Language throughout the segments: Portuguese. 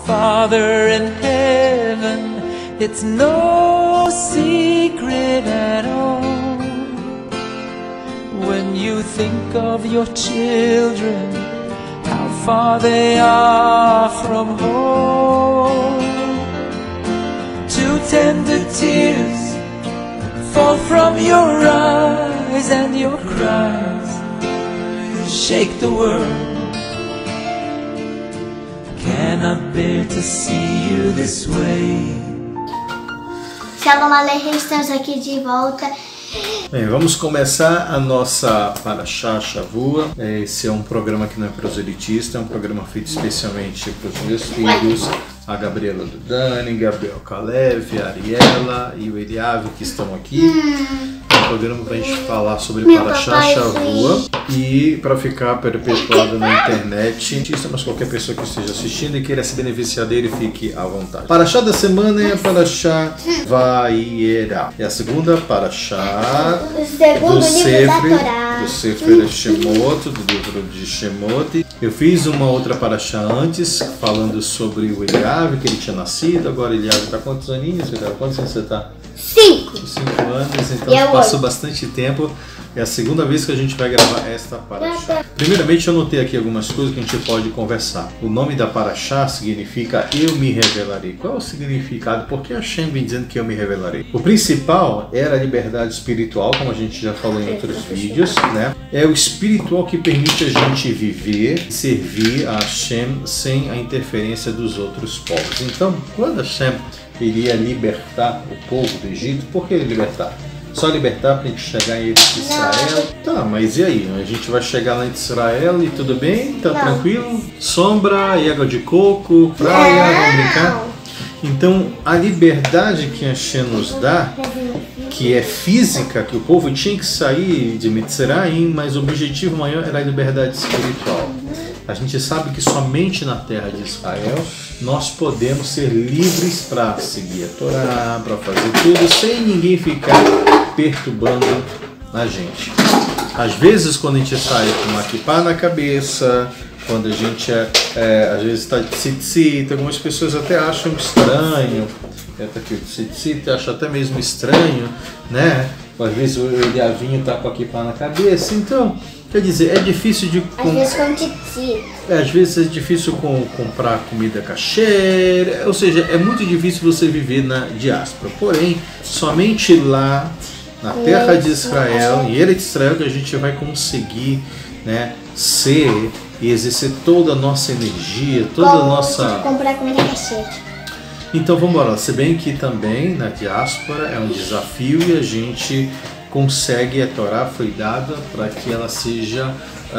Father in heaven, it's no secret at all. When you think of your children, how far they are from home. Two tender tears fall from your eyes, and your cries shake the world. Cannot bear to see you this way. Shalom Aleichem, estamos aqui de volta. Bem, vamos começar a nossa Parashá Shavua. Esse é um programa que não é proselitista, é um programa feito especialmente para os meus filhos, a Gabriela do Dani, Gabriel Kalev, a Ariela e o Eliave que estão aqui. É um programa para a gente falar sobre Parashá Shavua e para ficar perpetuado na internet. Mas qualquer pessoa que esteja assistindo e queira se beneficiar dele, fique à vontade. Parashá da semana é a Parashá Vayera. É a segunda Parashá do Sefer Shemot, do livro de Shemot. Eu fiz uma outra Parashá antes, falando sobre o Eliave, que ele tinha nascido. Agora Eliave está quantos aninhos? Quantos anos você está? 5 anos, então passou bastante tempo. É a segunda vez que a gente vai gravar esta Parashá. Primeiramente, eu anotei aqui algumas coisas que a gente pode conversar. O nome da Parashá significa Eu Me Revelarei. Qual é o significado? Por que Hashem vem dizendo que eu me revelarei? O principal era a liberdade espiritual, como a gente já falou em outros vídeos, né? É o espiritual que permite a gente viver e servir a Hashem sem a interferência dos outros povos. Então, quando Hashem iria libertar o povo do Egito, por que libertar? Só libertar para a gente chegar em Israel? Tá, mas e aí? A gente vai chegar lá em Israel e tudo bem? Tá tranquilo? Sombra, água de coco, praia, vamos brincar? Então, a liberdade que Hashem nos dá, que é física, que o povo tinha que sair de Mitzrayim, mas o objetivo maior era a liberdade espiritual. A gente sabe que somente na terra de Israel nós podemos ser livres para seguir a Torá, para fazer tudo, sem ninguém ficar perturbando a gente. Às vezes, quando a gente sai com uma kippah na cabeça, quando a gente às vezes está de tzitzit, algumas pessoas até acham estranho, aqui o tzitzit, acha até mesmo estranho, né? Às vezes o Eliavinho está com a kippah na cabeça, então, quer dizer, é difícil de... Às vezes com tzitzit. Às vezes é difícil comprar comida kasher, ou seja, é muito difícil você viver na diáspora. Porém, somente lá, na terra de Israel, em Eretz Israel, que a gente vai conseguir, né, ser e exercer toda a nossa energia, toda a nossa... comprar comida kasher. Então vamos embora, se bem que também na diáspora é um desafio e a gente consegue, a Torá foi dada para que ela seja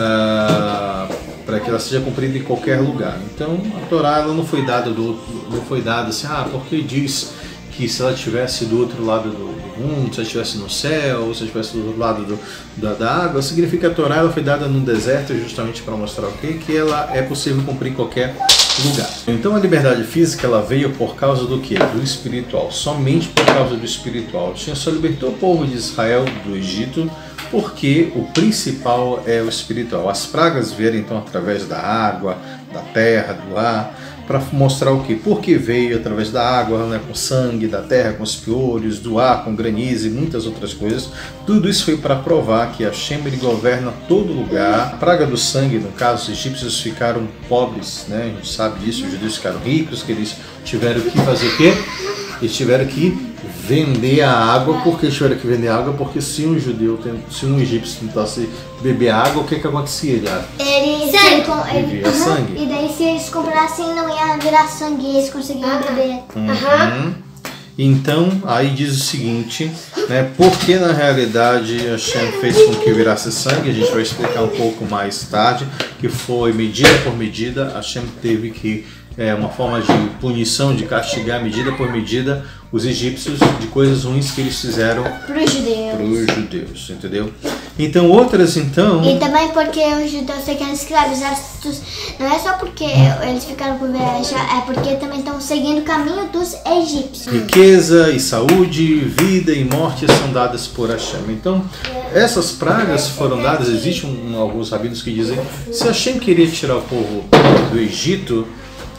cumprida em qualquer lugar. Então a Torá ela não foi dada assim, porque diz que se ela estivesse do outro lado do mundo, se ela estivesse no céu, ou se ela estivesse do outro lado da água, significa que a Torá ela foi dada no deserto justamente para mostrar o quê? Que ela é possível cumprir em qualquer lugar. Então a liberdade física ela veio por causa do quê? Do espiritual, somente por causa do espiritual. Hashem só libertou o povo de Israel do Egito porque o principal é o espiritual. As pragas vieram então através da água, da terra, do ar, para mostrar o que? Porque veio através da água, né, com sangue, da terra, com os piolhos, do ar, com granizo e muitas outras coisas. Tudo isso foi para provar que Hashem ele governa todo lugar. A praga do sangue, no caso, os egípcios ficaram pobres, né? A gente sabe disso, os judeus ficaram ricos, que eles tiveram que fazer o quê? Eles tiveram que vender a água. Por que tiveram que vender a água? Porque se um egípcio tentasse beber água, o que acontecia? Eles vivia sangue. E daí se eles comprassem não ia virar sangue, eles conseguiam beber. Então, aí diz o seguinte, né? Porque na realidade Hashem fez com que virasse sangue, a gente vai explicar um pouco mais tarde, que foi medida por medida, Hashem teve que uma forma de punição, de castigar medida por medida os egípcios de coisas ruins que eles fizeram para os judeus, entendeu? Então outras então... E também porque os judeus ficaram escravizados, não é só porque eles ficaram por inveja, é porque também estão seguindo o caminho dos egípcios. Riqueza e saúde, vida e morte são dadas por Hashem. Então essas pragas foram dadas, existem alguns rabinos que dizem, se Hashem queria tirar o povo do Egito,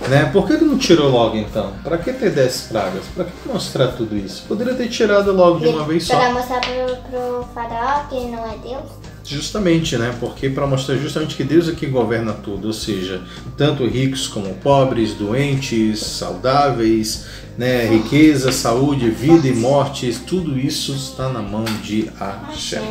Né? Por que ele não tirou logo então? Para que ter 10 pragas? Para que mostrar tudo isso? Poderia ter tirado logo de uma vez só. Para mostrar pro faraó que ele não é Deus? Justamente, né? Porque para mostrar justamente que Deus é que governa tudo, ou seja, tanto ricos como pobres, doentes, saudáveis, né? Riqueza, saúde, vida e morte, tudo isso está na mão de Hashem.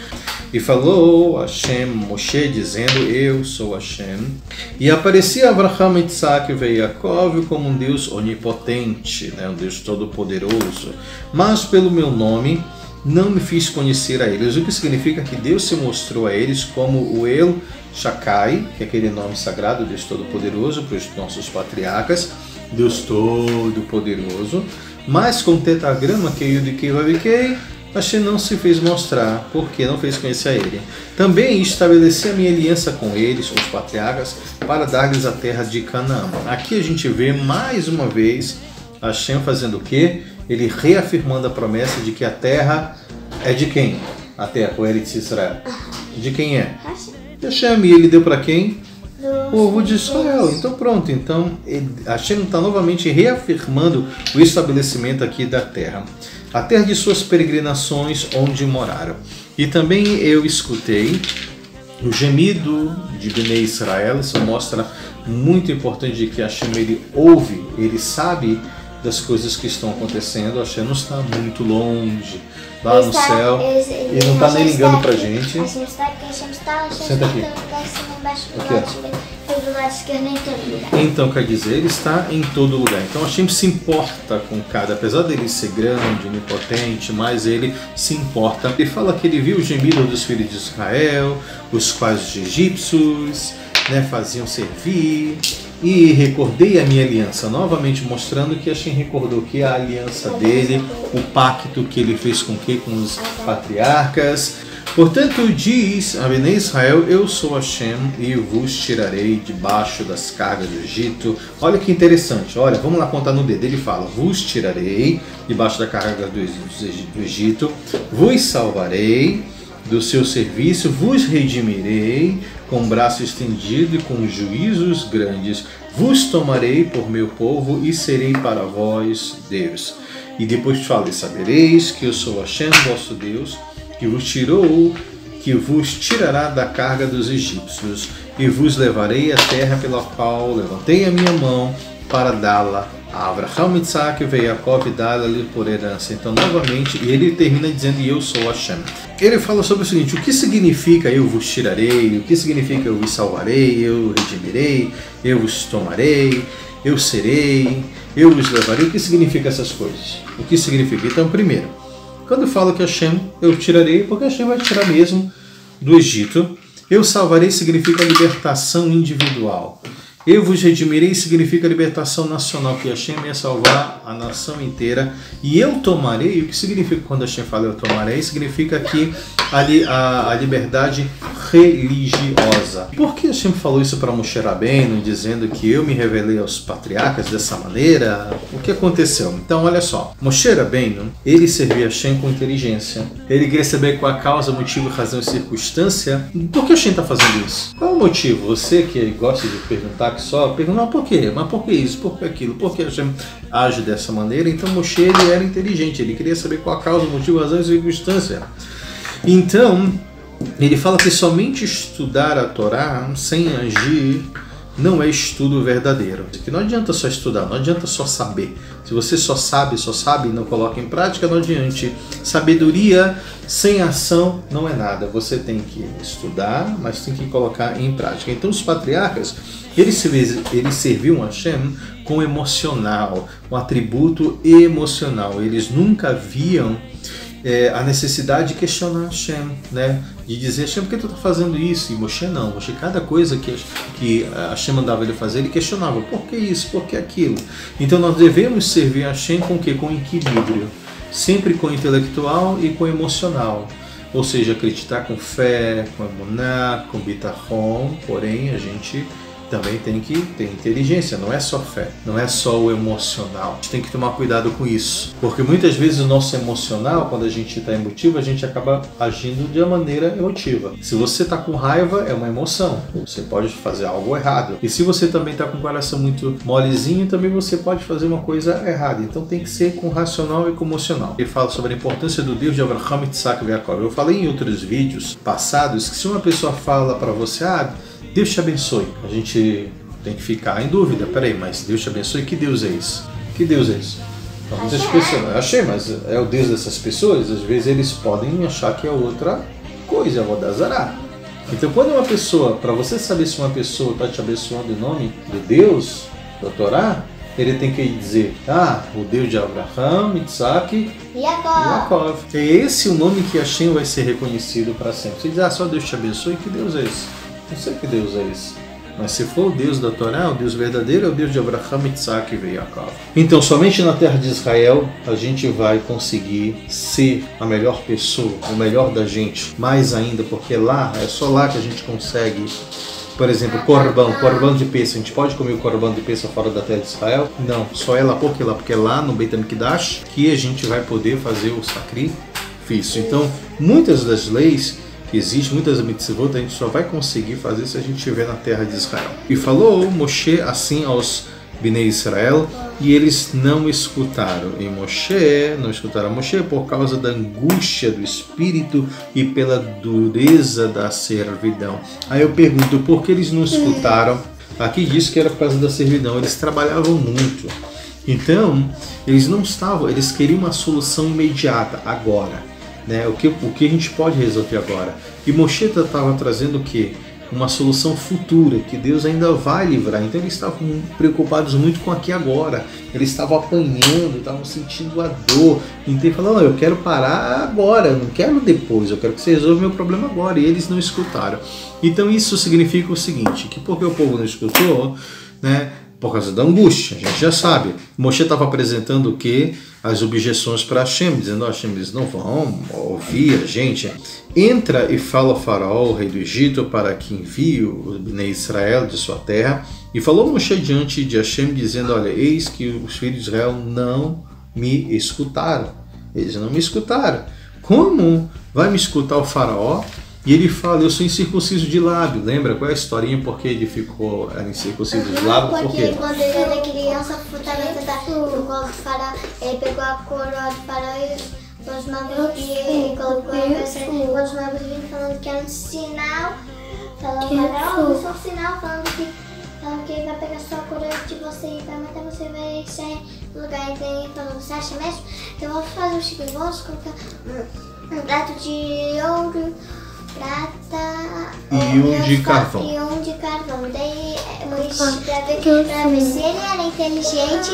E falou Hashem, Moshe, dizendo, eu sou Hashem. E aparecia Abraham, Isaac e Jacob como um Deus onipotente, né? Um Deus todo-poderoso. Mas pelo meu nome não me fiz conhecer a eles, o que significa que Deus se mostrou a eles como o El Shaddai, que é aquele nome sagrado, Deus Todo-Poderoso, para os nossos patriarcas, Deus Todo-Poderoso, mas com o tetragrama que eu indiquei, Hashem não se fez mostrar, porque não fez conhecer a ele. Também estabeleci a minha aliança com eles, os patriarcas, para dar-lhes a terra de Canaã. Aqui a gente vê mais uma vez Hashem fazendo o quê? Ele reafirmando a promessa de que a terra é de quem? A terra, o Eretz Israel. De quem é? De Hashem. E ele deu para quem? O povo de Israel. Então pronto. Então Hashem está novamente reafirmando o estabelecimento aqui da terra. A terra de suas peregrinações onde moraram. E também eu escutei o gemido de Bnei Israel. Isso mostra muito importante de que Hashem ele ouve, ele sabe das coisas que estão acontecendo. Hashem não está muito longe, lá no céu, ele não está nem ligando pra gente. Hashem está aqui, Hashem está Senta aqui. Embaixo do lado esquerdo, em todo lugar. Então quer dizer, ele está em todo lugar. Então Hashem se importa com cada, apesar dele ser grande, onipotente, mas ele se importa. Ele fala que ele viu o gemido dos filhos de Israel, os quais os egípcios, né, faziam servir. E recordei a minha aliança, novamente mostrando que Hashem recordou que a aliança dele, o pacto que ele fez com os patriarcas. Portanto, diz a Bnei Israel, eu sou Hashem e vos tirarei debaixo das cargas do Egito. Olha que interessante, olha, vamos lá contar no dedo. Ele fala, vos tirarei debaixo da carga do Egito, vos salvarei do seu serviço, vos redimirei com braço estendido e com juízos grandes, vos tomarei por meu povo e serei para vós Deus. E depois fala, sabereis que eu sou Hashem, vosso Deus, que vos tirou, que vos tirará da carga dos egípcios, e vos levarei à terra pela qual levantei a minha mão para dá-la a Abraham, Isaac e Jacob, dá-la-lhe por herança. Então, novamente, ele termina dizendo, eu sou Hashem. Ele fala sobre o seguinte, o que significa eu vos tirarei, o que significa eu vos salvarei, eu redimirei, eu vos tomarei, eu serei, eu vos levarei, o que significa essas coisas? O que significa? Então, primeiro, quando fala que Hashem eu tirarei, porque Hashem vai tirar mesmo do Egito, eu salvarei significa libertação individual. Eu vos redimirei significa libertação nacional, que Hashem ia salvar a nação inteira. E eu tomarei, o que significa quando Hashem fala eu tomarei? Significa que a liberdade religiosa. Por que Hashem falou isso para Moshe Rabbeinu, dizendo que eu me revelei aos patriarcas dessa maneira? O que aconteceu? Então olha só, Moshe Rabbeinu, ele servia Hashem com inteligência. Ele queria saber qual a causa, motivo, razão e circunstância. Por que Hashem está fazendo isso? Qual é o motivo? Você que gosta de perguntar, que só pergunta, por quê? Mas por que isso? Por que aquilo? Por que Hashem age dessa maneira? Então Moshe ele era inteligente, ele queria saber qual a causa, motivo, razão e circunstância. Então, ele fala que somente estudar a Torá sem agir não é estudo verdadeiro. Que não adianta só estudar, não adianta só saber. Se você só sabe e não coloca em prática, não adianta. Sabedoria sem ação não é nada. Você tem que estudar, mas tem que colocar em prática. Então os patriarcas, eles serviam a Hashem com emocional, um atributo emocional. Eles nunca viam a necessidade de questionar Hashem, né? De dizer, Hashem, por que tu está fazendo isso? E Moshe não. Moshe, cada coisa que Hashem mandava ele fazer, ele questionava. Por que isso? Por que aquilo? Então nós devemos servir a Hashem com o quê? Com equilíbrio. Sempre com intelectual e com emocional. Ou seja, acreditar com fé, com emuná, com bitachon. Porém, a gente também tem que ter inteligência, não é só fé, não é só o emocional. A gente tem que tomar cuidado com isso, porque muitas vezes o nosso emocional, quando a gente está emotivo, a gente acaba agindo de uma maneira emotiva. Se você está com raiva, é uma emoção, você pode fazer algo errado. E se você também está com o coração muito molezinho, também você pode fazer uma coisa errada. Então tem que ser com racional e com emocional. Ele fala sobre a importância do Deus de Abraham, Isaac e Jacó. Eu falei em outros vídeos passados que se uma pessoa fala para você, Deus te abençoe, a gente tem que ficar em dúvida. Peraí, mas Deus te abençoe, que Deus é esse? Que Deus é esse? Então, muitas pessoas, eu achei, mas é o Deus dessas pessoas? Às vezes eles podem achar que é outra coisa, é Vodazará. Então quando uma pessoa, para você saber se uma pessoa está te abençoando em nome de Deus, da Torá, ele tem que dizer, o Deus de Abraham, Isaac e Jacó. É esse o nome que Hashem vai ser reconhecido para sempre. Você diz, só Deus te abençoe, que Deus é esse? Não sei que Deus é esse. Mas se for o Deus da Torá, o Deus verdadeiro é o Deus de Abraham, Isaac e Jacó. Então, somente na terra de Israel a gente vai conseguir ser a melhor pessoa, o melhor da gente. Mais ainda, porque lá, é só lá que a gente consegue. Por exemplo, corban de Pêssego. A gente pode comer o corban de Pêssego fora da terra de Israel? Não, só é lá. Por que lá? Porque é lá no Beit HaMikdash que a gente vai poder fazer o sacrifício. Então, muitas das leis que existem, muitas mitzvot, a gente só vai conseguir fazer se a gente estiver na terra de Israel. E falou Moshe assim aos Bnei Israel, e eles não escutaram. E Moshe, não escutaram Moshe por causa da angústia do espírito e pela dureza da servidão. Aí eu pergunto, por que eles não escutaram? Aqui diz que era por causa da servidão, eles trabalhavam muito. Então, eles não estavam, eles queriam uma solução imediata, agora. Né? O que a gente pode resolver agora? E Moshe estava trazendo o quê? Uma solução futura, que Deus ainda vai livrar. Então eles estavam preocupados muito com aqui agora. Eles estavam apanhando, estavam sentindo a dor. Então ele falou, eu quero parar agora, eu não quero depois, eu quero que você resolva o meu problema agora. E eles não escutaram. Então isso significa o seguinte, que porque o povo não escutou, né? Por causa da angústia, a gente já sabe. Moshe estava apresentando o quê? As objeções para Hashem, dizendo, Hashem, eles não vão ouvir a gente. Entra e fala ao faraó, o rei do Egito, para que envie o Bnei Israel de sua terra. E falou Moshe diante de Hashem, dizendo, olha, eis que os filhos de Israel não me escutaram. Eles não me escutaram. Como vai me escutar o faraó? E ele fala, eu sou incircunciso de lábio. Lembra qual é a historinha? Porque ele ficou incircunciso de lábio? Porque quando ele era criança, do colo do faraó, ele pegou a coroa do faraó e os magos e colocou em os magos vinham falando que era um sinal. Falando faraó, isso é um sinal falando que ele vai pegar sua coroa de você e vai matar você, vai sair do lugar. Então ele falou, você acha mesmo? Então vamos fazer o seguinte, vamos colocar um prato de ouro, prata e um de carvão. Daí, pra ver se ele era inteligente,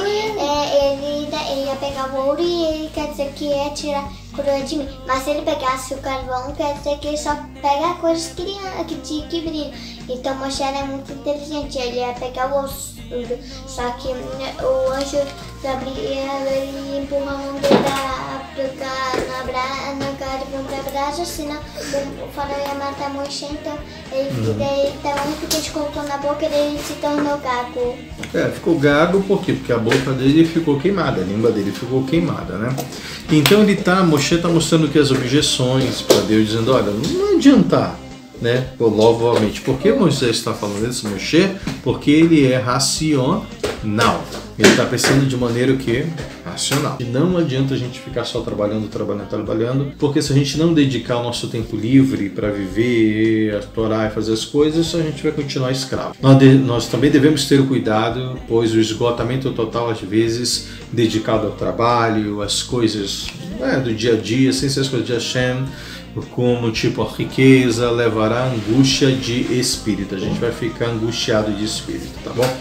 ele ia pegar o ouro e ele quer dizer que ia tirar a coroa de mim. Mas se ele pegasse o carvão, quer dizer que ele só pega coisas que brilham. Então Moshe era muito inteligente, ele ia pegar o osso. Só que o anjo Gabriel ele empurra a mão dele na carvão pra brasa, senão o faraó ia matar Moshe. Então ele também porque ele colocou na boca ele se tornou gago. Ficou gago por quê? Porque a boca dele ficou queimada, a língua dele ficou queimada, né? Então Moshe está mostrando que as objeções para Deus, dizendo, olha, não adiantar. Né? Novamente, por que Moisés está falando isso, Moshe? Porque ele é racional. Ele está pensando de maneira racional. E não adianta a gente ficar só trabalhando, porque se a gente não dedicar o nosso tempo livre para viver, a Torá e fazer as coisas, a gente vai continuar escravo. Nós também devemos ter cuidado, pois o esgotamento total, às vezes, dedicado ao trabalho, às coisas do dia a dia, sem ser as coisas de Hashem, como tipo a riqueza, levará angústia de espírito. A gente vai ficar angustiado de espírito, tá bom?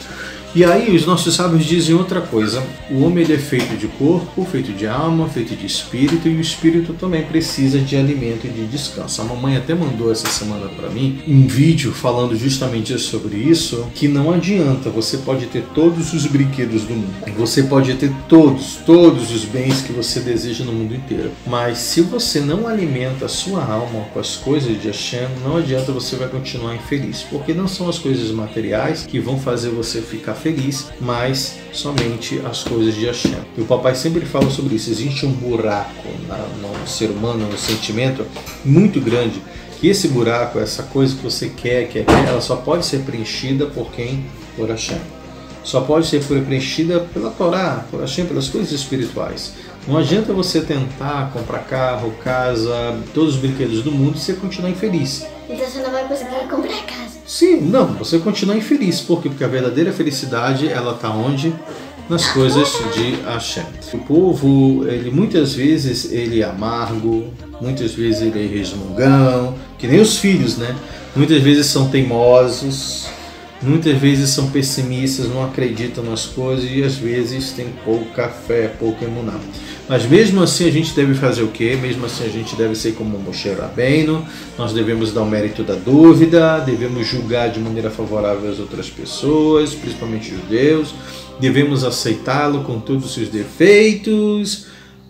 E aí os nossos sábios dizem outra coisa. O homem ele é feito de corpo, feito de alma, feito de espírito, e o espírito também precisa de alimento e de descanso. A mamãe até mandou essa semana para mim um vídeo falando justamente sobre isso, que não adianta, você pode ter todos os brinquedos do mundo, você pode ter todos os bens que você deseja no mundo inteiro, mas se você não alimenta a sua alma com as coisas de Hashem, não adianta, você vai continuar infeliz, porque não são as coisas materiais que vão fazer você ficar feliz, mas somente as coisas de Hashem. E o papai sempre fala sobre isso. Existe um buraco no ser humano, no sentimento muito grande, que esse buraco, essa coisa que você quer, ela só pode ser preenchida por quem? Por Hashem. Só pode ser preenchida pela Torá, por Hashem, pelas coisas espirituais. Não adianta você tentar comprar carro, casa, todos os brinquedos do mundo e você continuar infeliz. Então você não vai conseguir comprar casa. Sim, não, você continua infeliz. Por quê? Porque a verdadeira felicidade, ela está onde? Nas coisas de Hashem. O povo, ele muitas vezes ele é amargo, muitas vezes ele é resmungão, que nem os filhos, né? Muitas vezes são teimosos, muitas vezes são pessimistas, não acreditam nas coisas e às vezes tem pouca fé, pouca emuná. Mas mesmo assim a gente deve fazer o quê? Mesmo assim a gente deve ser como Moshe Rabbeinu, nós devemos dar o mérito da dúvida, devemos julgar de maneira favorável as outras pessoas, principalmente judeus, devemos aceitá-lo com todos os seus defeitos,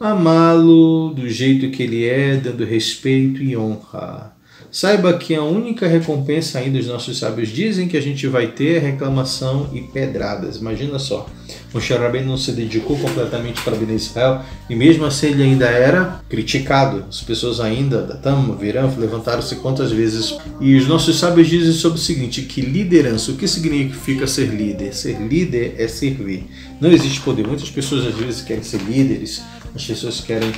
amá-lo do jeito que ele é, dando respeito e honra. Saiba que a única recompensa ainda os nossos sábios dizem que a gente vai ter é reclamação e pedradas. Imagina só, Moshe Rabbeinu não se dedicou completamente para Bnei Israel e mesmo assim ele ainda era criticado. As pessoas ainda, Datam, Aviram, levantaram-se quantas vezes. E os nossos sábios dizem sobre o seguinte, que liderança, o que significa ser líder? Ser líder é servir. Não existe poder. Muitas pessoas às vezes querem ser líderes, as pessoas querem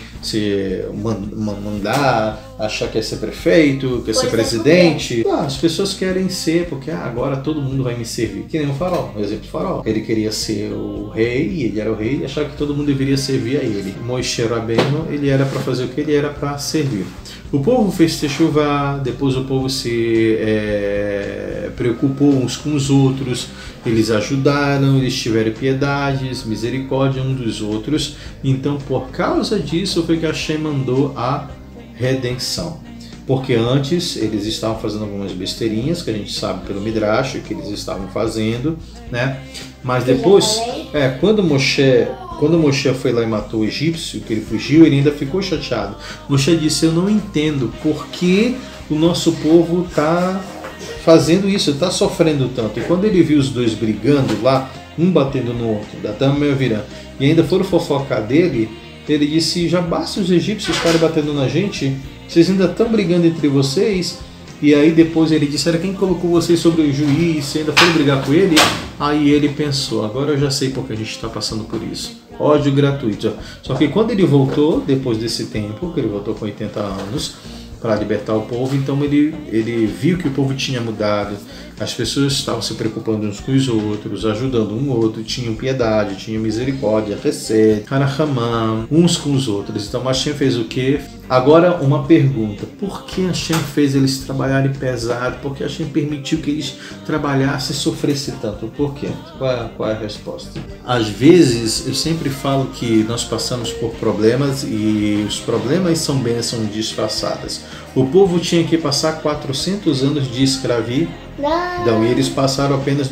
mandar, achar que é ser prefeito, que é ser presidente. As pessoas querem ser, porque agora todo mundo vai me servir. Que nem o Faraó, o exemplo do Faraó. Ele queria ser o rei, e ele era o rei, e achava que todo mundo deveria servir a ele. Moshe Rabbeinu, ele era para fazer o que? Ele era para servir. O povo fez techuvá, depois o povo se preocupou uns com os outros, eles ajudaram, eles tiveram piedades, misericórdia uns dos outros. Então, por causa disso, foi que Hashem mandou a redenção. Porque antes eles estavam fazendo algumas besteirinhas, que a gente sabe pelo Midrash, que eles estavam fazendo, né? Mas depois, quando Moshe foi lá e matou o egípcio, que ele fugiu, ele ainda ficou chateado. Moshe disse, eu não entendo por que o nosso povo está fazendo isso, está sofrendo tanto. E quando ele viu os dois brigando lá, um batendo no outro, Datam e Aviram, e ainda foram fofocar dele, ele disse, já basta os egípcios estarem batendo na gente, vocês ainda estão brigando entre vocês. E aí depois ele disse, era quem colocou vocês sobre o juiz, você ainda foi brigar com ele? Aí ele pensou, agora eu já sei porque a gente está passando por isso. Ódio gratuito. Só que quando ele voltou, depois desse tempo, que ele voltou com 80 anos, para libertar o povo, então ele viu que o povo tinha mudado, as pessoas estavam se preocupando uns com os outros, ajudando um outro, tinham piedade, tinham misericórdia, recebe, Harahamam, uns com os outros. Então Hashem fez o quê? Agora uma pergunta, por que Hashem fez eles trabalharem pesado? Por que Hashem permitiu que eles trabalhassem e sofressem tanto? Por quê? Qual é a resposta? Às vezes, eu sempre falo que nós passamos por problemas e os problemas são bênçãos disfarçadas. O povo tinha que passar 400 anos de escravidão e eles passaram apenas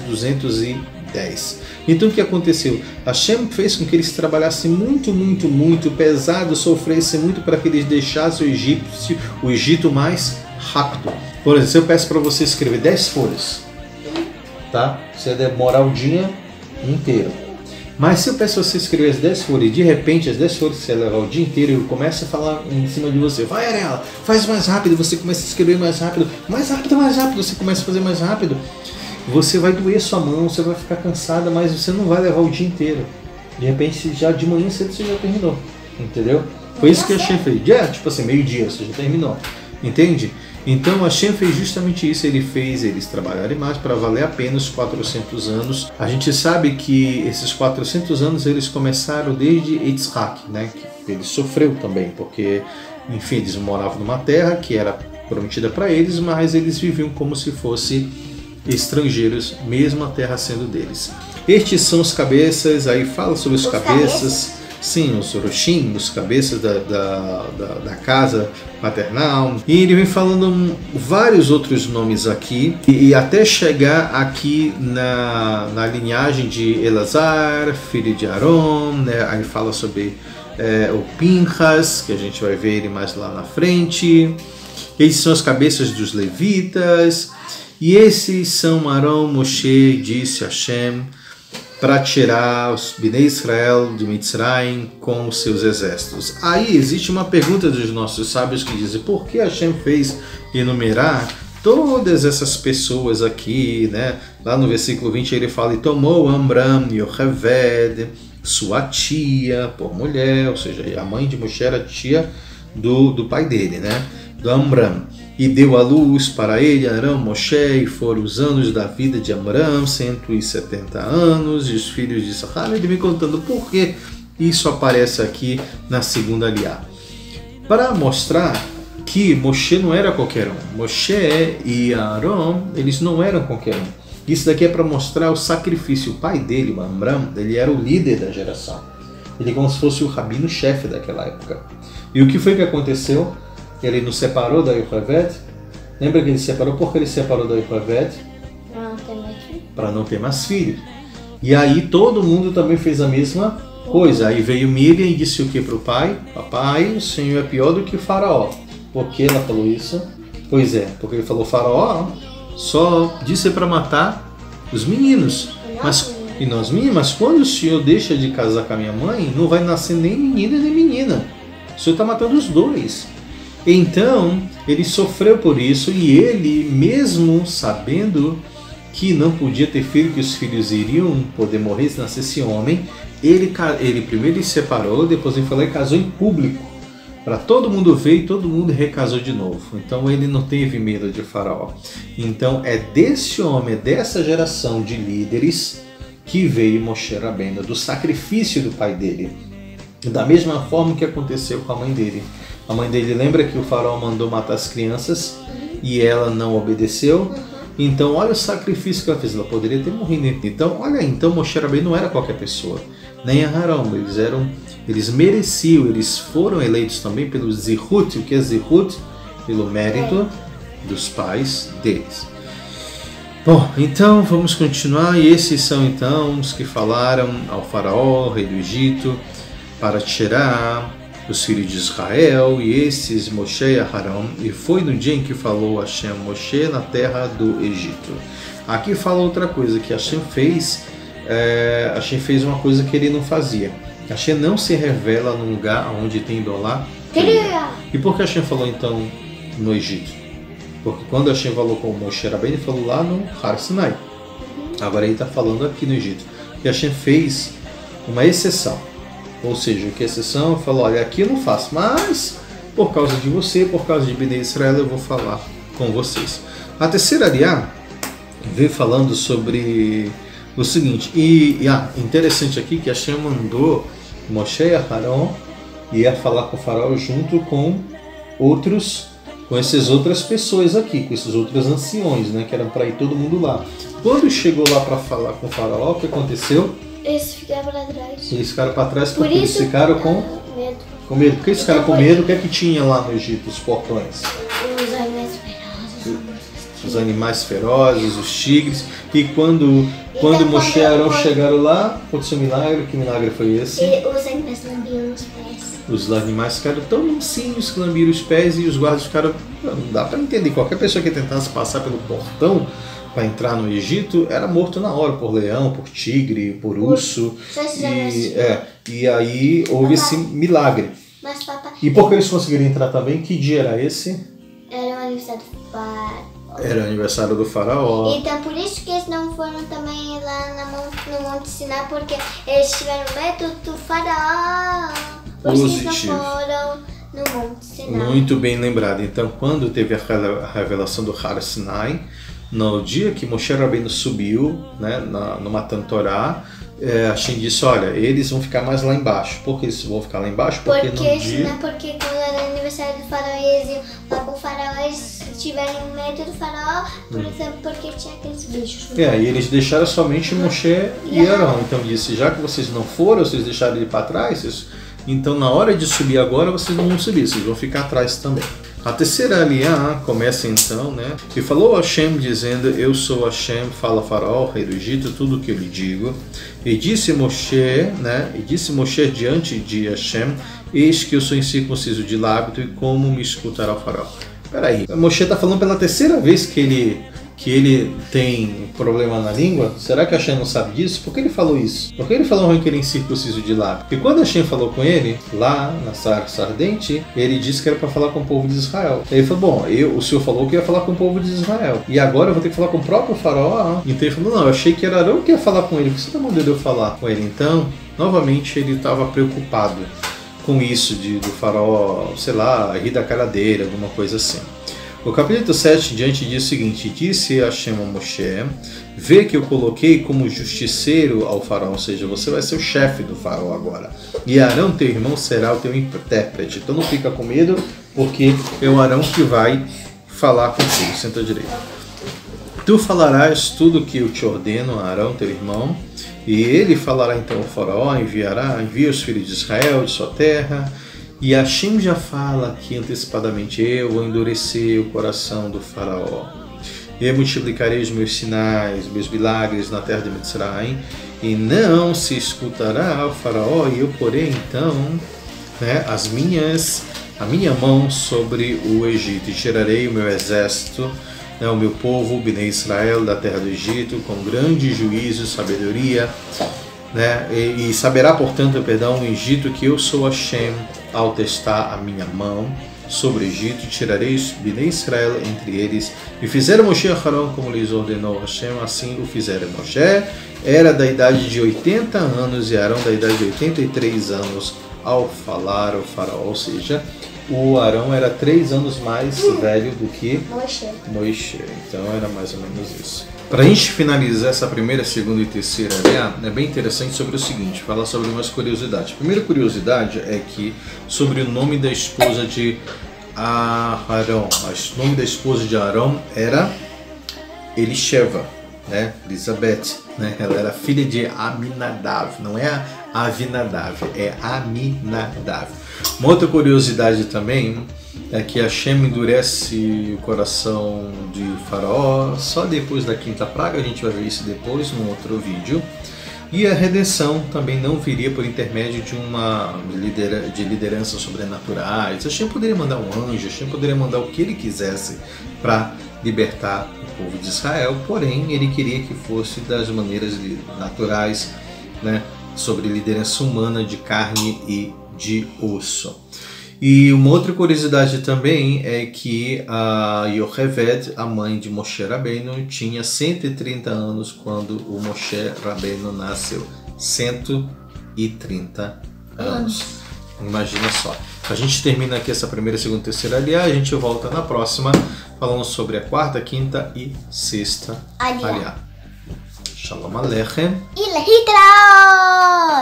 210. Então o que aconteceu? Hashem fez com que eles trabalhassem muito pesado, sofressem muito para que eles deixassem o Egito mais rápido. Por exemplo, se eu peço para você escrever 10 folhas, tá? Você demorar o dia inteiro. Mas se eu peço você escrever as 10 folhas e de repente as 10 folhas que você levar o dia inteiro, eu começo a falar em cima de você, vai Ariela, faz mais rápido, você começa a escrever mais rápido, você começa a fazer mais rápido, você vai doer sua mão, você vai ficar cansada, mas você não vai levar o dia inteiro. De repente, já de manhã cedo você já terminou, entendeu? Foi isso que a Hashem fez, tipo assim, meio-dia você já terminou, entende? Então Hashem fez justamente isso, ele fez eles trabalharem mais para valer a pena os 400 anos. A gente sabe que esses 400 anos eles começaram desde Yitzhak, né? Que ele sofreu também, porque, enfim, eles moravam numa terra que era prometida para eles, mas eles viviam como se fosse estrangeiros, mesmo a terra sendo deles. Estes são os cabeças, aí fala sobre os cabeças. Sim, os Roshim, os cabeças da casa paternal. E ele vem falando vários outros nomes aqui. E até chegar aqui na linhagem de Elazar, filho de Aaron, né? Aí fala sobre o Pinchas, que a gente vai ver ele mais lá na frente. Esses são as cabeças dos levitas. E esses são Aaron, Moshe, disse Hashem, para tirar os Bnei Israel de Mitzrayim com os seus exércitos. Aí existe uma pergunta dos nossos sábios que dizem: por que Hashem fez enumerar todas essas pessoas aqui, né? Lá no versículo 20 ele fala: e tomou Amram, Yocheved, sua tia, por mulher, ou seja, a mãe de Moshe era tia do pai dele, né? Do Amram. E deu à luz para ele Arão, Moshe, e foram os anos da vida de Amram, 170 anos, e os filhos de Issachar. Ele vem contando por que isso aparece aqui na segunda aliá. Para mostrar que Moshe não era qualquer um. Moshe e Arão, eles não eram qualquer um. Isso daqui é para mostrar o sacrifício. O pai dele, o Amram, ele era o líder da geração. Ele é como se fosse o rabino-chefe daquela época. E o que foi que aconteceu? Ele nos separou da Yocheved. Lembra que ele separou? Por que ele separou da Yocheved? Para não ter mais filho. E aí todo mundo também fez a mesma coisa. Aí veio Miriam e disse o que para o pai? Papai, o Senhor é pior do que o faraó. Por que ela falou isso? Pois é, porque ele falou: faraó só disse para matar os meninos. E nós meninos, mas quando o Senhor deixa de casar com a minha mãe, não vai nascer nem menino nem menina. O Senhor está matando os dois. Então, ele sofreu por isso, e ele, mesmo sabendo que não podia ter filho, que os filhos iriam poder morrer se nascesse homem, ele primeiro se separou, depois ele falou e casou em público, para todo mundo ver, e todo mundo recasou de novo. Então ele não teve medo de Faraó. Então é desse homem, dessa geração de líderes, que veio Moshe Rabbeinu, do sacrifício do pai dele. Da mesma forma que aconteceu com a mãe dele. A mãe dele lembra que o faraó mandou matar as crianças e ela não obedeceu. Então olha o sacrifício que ela fez. Ela poderia ter morrido. Então olha, então Moshe Rabbeinu não era qualquer pessoa. Nem Aharon. Eles mereciam, eles foram eleitos também pelo Zihut. O que é Zihut? Pelo mérito dos pais deles. Bom, então vamos continuar. E esses são então os que falaram ao faraó, rei do Egito, para tirar os filhos de Israel, e esses Moshe e Aharon, e foi no dia em que falou Hashem Moshe na terra do Egito. Aqui fala outra coisa que Hashem fez. Hashem fez uma coisa que ele não fazia. Hashem não se revela num lugar onde tem idolatria. E por que Hashem falou então no Egito? Porque quando Hashem falou com Moshe Rabbeinu, ele falou lá no Har Sinai. Agora ele está falando aqui no Egito. E Hashem fez uma exceção. Ou seja, que exceção, falou: olha, aqui eu não faço, mas por causa de você, por causa de Bnei Israel, eu vou falar com vocês. A terceira aliá veio falando sobre o seguinte, interessante aqui que Hashem mandou Moshe e Aharon ia falar com o faraó junto com essas outras pessoas aqui, com esses outros anciões, né, que eram para ir todo mundo lá. Quando chegou lá para falar com o faraó, o que aconteceu? Eles ficaram para trás. Eles ficaram para trás porque eles ficaram com medo. Com medo. Por que eles ficaram com medo? O que é que tinha lá no Egito, os portões? Os animais ferozes. Os animais ferozes, os tigres. E quando Moshe e Arão chegaram lá, aconteceu um milagre. Que milagre foi esse? E os animais lambiam os pés. Os animais ficaram tão mansinhos que lambiram os pés, e os guardas ficaram... Não dá para entender. Qualquer pessoa que tentasse passar pelo portão para entrar no Egito era morto na hora por leão, por tigre, por urso. E aí houve esse milagre. Mas, papai, e por que eles conseguiram entrar também? Que dia era esse? Era o aniversário do faraó. Era o aniversário do faraó. Então por isso que eles não foram também lá no Monte Sinai, porque eles tiveram medo do faraó. Por isso eles não foram no Monte Sinai. Muito bem lembrado. Então quando teve a revelação do Har Sinai, no dia que Moshe Rabbeinu subiu, né, no Matan Torá, Hashem disse: olha, eles vão ficar mais lá embaixo. Por que eles vão ficar lá embaixo? Porque quando era aniversário do faraó, eles iam lá com o faraó, eles tiverem medo do faraó, por exemplo, porque tinha aqueles bichos. E eles deixaram somente Moshe e Arão. Então disse, já que vocês não foram, vocês deixaram ele para trás, então na hora de subir agora vocês não vão subir, vocês vão ficar atrás também. A terceira aliá começa então, né? E falou Hashem dizendo, eu sou Hashem, fala faraó, rei do Egito, tudo o que eu lhe digo. E disse Moshe, né? E disse Moshe diante de Hashem, eis que eu sou incircunciso de lábio e como me escutará o faraó. Peraí, Moshe está falando pela terceira vez que ele tem problema na língua? Será que Hashem não sabe disso? Por que ele falou isso? Por que ele falou que ele é incircunciso de lábio? Porque quando Hashem falou com ele, lá na sarça ardente, ele disse que era para falar com o povo de Israel. Ele falou, bom, o senhor falou que ia falar com o povo de Israel. E agora eu vou ter que falar com o próprio faraó? Então ele falou, não, eu achei que era Arão que ia falar com ele. Por que você está mandando eu falar com ele? Então, novamente, ele estava preocupado com isso do faraó, sei lá, rir da cara dele, alguma coisa assim. O capítulo 7 diante diz o seguinte, disse Hashem a Moshe, vê que eu coloquei como justiceiro ao faraó, ou seja, você vai ser o chefe do faraó agora. E Arão, teu irmão, será o teu intérprete. Então não fica com medo, porque é o Arão que vai falar contigo. Senta direito. Tu falarás tudo o que eu te ordeno a Arão, teu irmão, e ele falará então ao faraó, envia os filhos de Israel de sua terra. E Hashem já fala aqui antecipadamente, eu vou endurecer o coração do faraó. Eu multiplicarei os meus sinais, meus milagres na terra de Mitzrayim, e não se escutará o faraó, e eu porei então, né, a minha mão sobre o Egito, e tirarei o meu exército, né, o meu povo, o Bnei Israel, da terra do Egito, com grande juízo e sabedoria, né, e saberá, portanto, o Egito, que eu sou Hashem, ao testar a minha mão sobre o Egito, tirarei os Bnei Israel entre eles, e fizeram Moshe a Arão como lhes ordenou Hashem, assim o fizeram. Moshe era da idade de 80 anos e Arão da idade de 83 anos ao falar ao faraó, ou seja, o Arão era 3 anos mais velho do que Moshe. Então era mais ou menos isso. Para a gente finalizar essa primeira, segunda e terceira aliá, é bem interessante sobre o seguinte, falar sobre umas curiosidades. A primeira curiosidade é que sobre o nome da esposa de Arão. O nome da esposa de Arão era Elisheva, né? Elizabeth, né? Ela era filha de Aminadav, não é Avinadav, é Aminadav. Uma outra curiosidade também é que Hashem endurece o coração de Faraó só depois da quinta praga, a gente vai ver isso depois num outro vídeo. E a redenção também não viria por intermédio de lideranças sobrenaturais. Hashem poderia mandar um anjo, Hashem poderia mandar o que ele quisesse para libertar o povo de Israel, porém ele queria que fosse das maneiras naturais, né, sobre liderança humana de carne e de osso. E uma outra curiosidade também é que a Yocheved, a mãe de Moshe Rabbeinu, tinha 130 anos quando o Moshe Rabbeinu nasceu. 130 anos. Imagina só. A gente termina aqui essa primeira, segunda e terceira aliá. A gente volta na próxima falando sobre a quarta, quinta e sexta aliá. Shalom Aleichem. E Lehitraot!